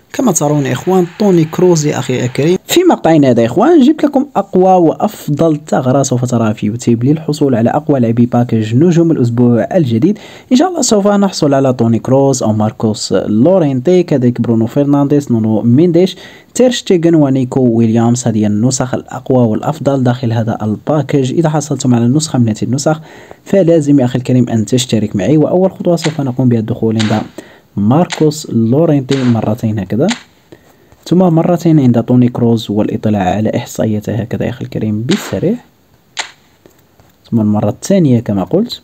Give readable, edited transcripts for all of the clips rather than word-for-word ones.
كما ترون يا إخوان توني كروز يا أخي الكريم. في مقطعنا هذا يا إخوان جبت لكم أقوى وأفضل ثغرة سوف تراها في يوتيوب للحصول على أقوى لاعبي باكج نجوم الأسبوع الجديد. إن شاء الله سوف نحصل على توني كروز أو ماركوس لورينتي، كذلك برونو فرنانديز، نونو مينديش، تير شتيغن ونيكو ويليامز. هذه النسخ الأقوى والأفضل داخل هذا الباكج. إذا حصلتم على النسخة من هذه النسخ فلازم يا أخي الكريم أن تشترك معي. وأول خطوة سوف نقوم بها الدخول عند ماركوس لورينتي مرتين هكذا، ثم مرتين عند توني كروز والاطلاع على إحصائياته هكذا يا أخي الكريم بالسريع، ثم المرة الثانية كما قلت.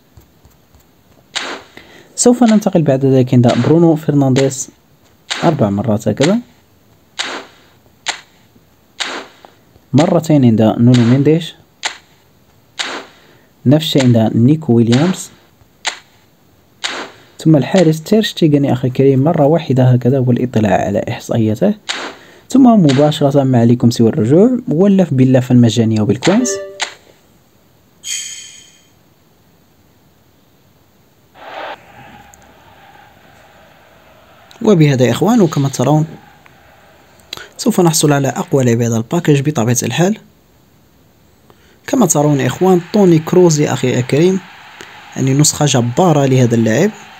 سوف ننتقل بعد ذلك عند برونو فرنانديز 4 مرات هكذا، مرتين عند نونو مينديش، نفس الشيء عند نيكو ويليامز، ثم الحارس تير شتيغن يا أخي الكريم مرة واحدة هكذا والاطلاع على إحصائياته، ثم مباشرة ما عليكم سوى الرجوع واللف باللفة المجانية وبالكوينز. وبهذا يا إخوان وكما ترون سوف نحصل على أقوى لاعب هذا الباكج بطبيعة الحال. كما ترون يا إخوان توني كروز يا أخي الكريم، يعني نسخة جبارة لهذا اللاعب.